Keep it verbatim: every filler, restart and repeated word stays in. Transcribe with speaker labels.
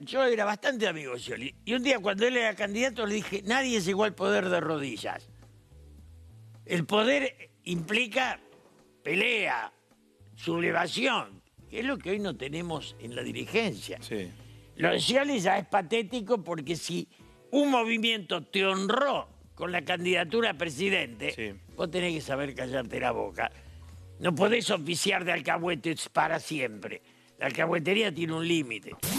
Speaker 1: yo era bastante amigo de Scioli. Y un día cuando él era candidato le dije, nadie es igual poder de rodillas. El poder implica pelea, sublevación, que es lo que hoy no tenemos en la dirigencia.
Speaker 2: Sí.
Speaker 1: Lo de Scioli ya es patético porque si un movimiento te honró con la candidatura a presidente,
Speaker 2: Sí.
Speaker 1: vos tenés que saber callarte la boca. No podés oficiar de alcahuetes para siempre. La alcahuetería tiene un límite.